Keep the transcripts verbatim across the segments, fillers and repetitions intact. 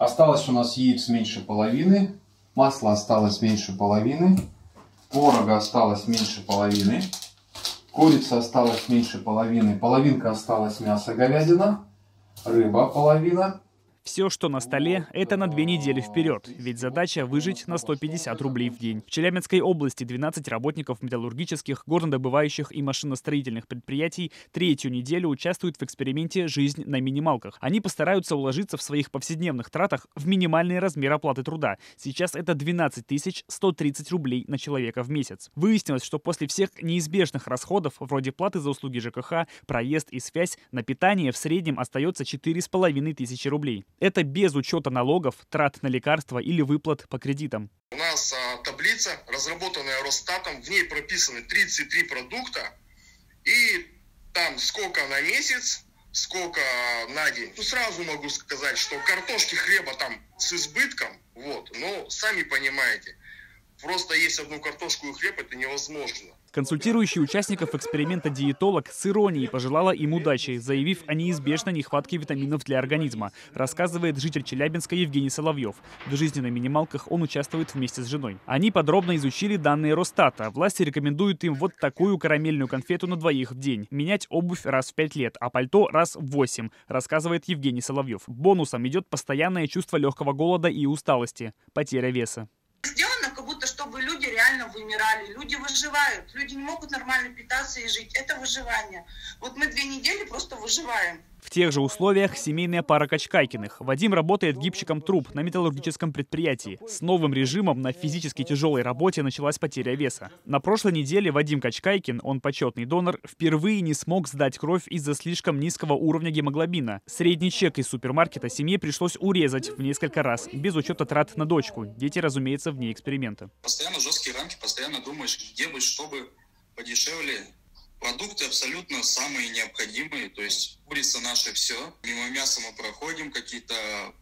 Осталось у нас яиц меньше половины, масла осталось меньше половины, творога осталось меньше половины, курица осталась меньше половины, половинка осталась мясо говядина, рыба половина. Все, что на столе, это на две недели вперед, ведь задача выжить на сто пятьдесят рублей в день. В Челябинской области двенадцать работников металлургических, горнодобывающих и машиностроительных предприятий третью неделю участвуют в эксперименте «Жизнь на минималках». Они постараются уложиться в своих повседневных тратах в минимальный размер оплаты труда. Сейчас это двенадцать тысяч сто тридцать рублей на человека в месяц. Выяснилось, что после всех неизбежных расходов, вроде платы за услуги ЖКХ, проезд и связь, на питание в среднем остается четыре с половиной тысячи рублей. Это без учета налогов, трат на лекарства или выплат по кредитам. У нас а, таблица, разработанная Росстатом, в ней прописаны тридцать три продукта, и там сколько на месяц, сколько на день. Ну, сразу могу сказать, что картошки, хлеба там с избытком, вот, но сами понимаете, просто есть одну картошку и хлеб, это невозможно. Консультирующий участников эксперимента диетолог с иронией пожелала им удачи, заявив о неизбежной нехватке витаминов для организма, рассказывает житель Челябинска Евгений Соловьев. В жизни на минималках он участвует вместе с женой. Они подробно изучили данные Росстата. Власти рекомендуют им вот такую карамельную конфету на двоих в день. Менять обувь раз в пять лет, а пальто раз в восемь, рассказывает Евгений Соловьев. Бонусом идет постоянное чувство легкого голода и усталости, потеря веса. Как будто чтобы люди реально вымирали. Люди выживают. Люди не могут нормально питаться и жить. Это выживание. Вот мы две недели просто выживаем. В тех же условиях семейная пара Качкайкиных. Вадим работает гибщиком труб на металлургическом предприятии. С новым режимом на физически тяжелой работе началась потеря веса. На прошлой неделе Вадим Качкайкин, он почетный донор, впервые не смог сдать кровь из-за слишком низкого уровня гемоглобина. Средний чек из супермаркета семье пришлось урезать в несколько раз, без учета трат на дочку. Дети, разумеется, вне эксперимента. Постоянно жесткие рамки, постоянно думаешь, где бы, чтобы подешевле. Продукты абсолютно самые необходимые, то есть курица наша все. Мимо мяса мы проходим, какие-то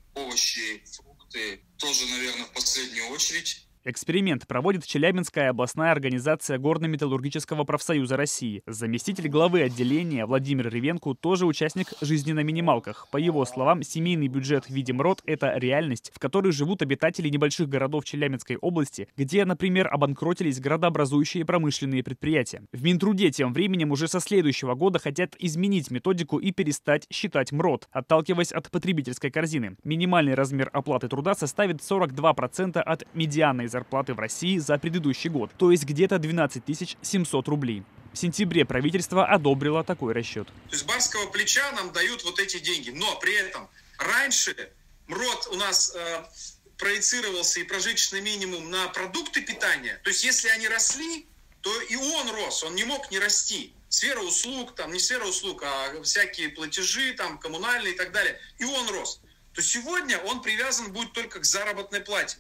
овощи, фрукты тоже, наверное, в последнюю очередь. Эксперимент проводит Челябинская областная организация Горно-металлургического профсоюза России. Заместитель главы отделения Владимир Ревенко тоже участник «Жизни на минималках». По его словам, семейный бюджет «Видимрот» — это реальность, в которой живут обитатели небольших городов Челябинской области, где, например, обанкротились градообразующие промышленные предприятия. В Минтруде тем временем уже со следующего года хотят изменить методику и перестать считать МРОТ, отталкиваясь от потребительской корзины. Минимальный размер оплаты труда составит сорок два процента от медианной зарплаты в России за предыдущий год, то есть где-то двенадцать тысяч семьсот рублей. В сентябре правительство одобрило такой расчет. То есть барского плеча нам дают вот эти деньги, но при этом раньше МРОТ у нас э, проецировался и прожиточный минимум на продукты питания, то есть если они росли, то и он рос, он не мог не расти. Сфера услуг, там не сфера услуг, а всякие платежи, там коммунальные и так далее, и он рос. То сегодня он привязан будет только к заработной плате.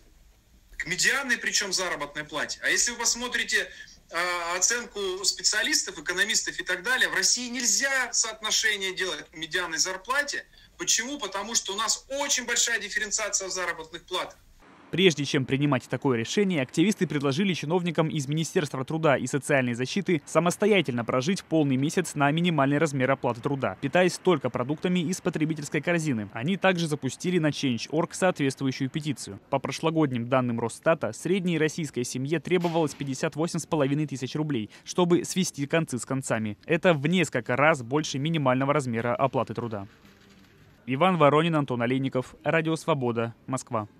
К медианной, причем заработной плате. А если вы посмотрите э, оценку специалистов, экономистов и так далее, в России нельзя соотношение делать к медианной зарплате. Почему? Потому что у нас очень большая дифференциация в заработных платах. Прежде чем принимать такое решение, активисты предложили чиновникам из Министерства труда и социальной защиты самостоятельно прожить полный месяц на минимальный размер оплаты труда, питаясь только продуктами из потребительской корзины. Они также запустили на Change точка орг соответствующую петицию. По прошлогодним данным Росстата, средней российской семье требовалось пятьдесят восемь с половиной тысяч рублей, чтобы свести концы с концами. Это в несколько раз больше минимального размера оплаты труда. Иван Воронин, Антон Олейников, Радио Свобода, Москва.